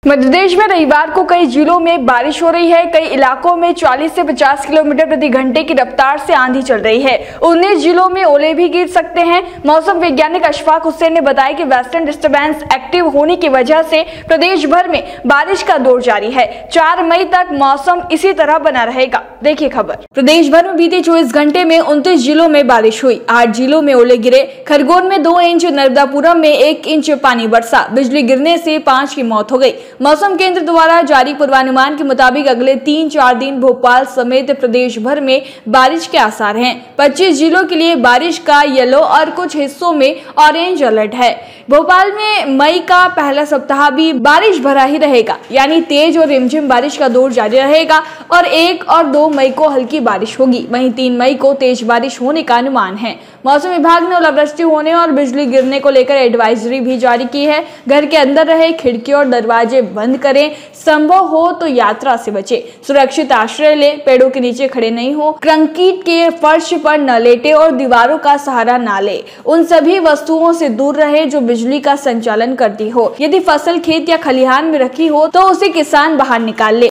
मध्य प्रदेश में रविवार को कई जिलों में बारिश हो रही है। कई इलाकों में 40 से 50 किलोमीटर प्रति घंटे की रफ्तार से आंधी चल रही है। 19 जिलों में ओले भी गिर सकते हैं। मौसम वैज्ञानिक अशफाक हुसैन ने बताया कि वेस्टर्न डिस्टर्बेंस एक्टिव होने की वजह से प्रदेश भर में बारिश का दौर जारी है। 4 मई तक मौसम इसी तरह बना रहेगा। देखिए खबर। प्रदेश भर में बीते 24 घंटे में 29 जिलों में बारिश हुई। 8 जिलों में ओले गिरे। खरगोन में 2 इंच, नर्मदापुरम में 1 इंच पानी बरसा। बिजली गिरने से 5 की मौत हो गई। मौसम केंद्र द्वारा जारी पूर्वानुमान के मुताबिक अगले 3-4 दिन भोपाल समेत प्रदेश भर में बारिश के आसार हैं। 25 जिलों के लिए बारिश का येलो और कुछ हिस्सों में ऑरेंज अलर्ट है। भोपाल में मई का पहला सप्ताह भी बारिश भरा ही रहेगा, यानी तेज और रिमझिम बारिश का दौर जारी रहेगा और 1 और 2 मई को हल्की बारिश होगी। वहीं 3 मई को तेज बारिश होने का अनुमान है। मौसम विभाग ने ओलावृष्टि होने और बिजली गिरने को लेकर एडवाइजरी भी जारी की है। घर के अंदर रहे, खिड़की और दरवाजे बंद करें, संभव हो तो यात्रा से बचें, सुरक्षित आश्रय ले, पेड़ों के नीचे खड़े नहीं हो, कंक्रीट के फर्श पर न लेटे और दीवारों का सहारा ना ले। उन सभी वस्तुओं से दूर रहे जो बिजली का संचालन करती हो। यदि फसल खेत या खलिहान में रखी हो तो उसे किसान बाहर निकाल ले।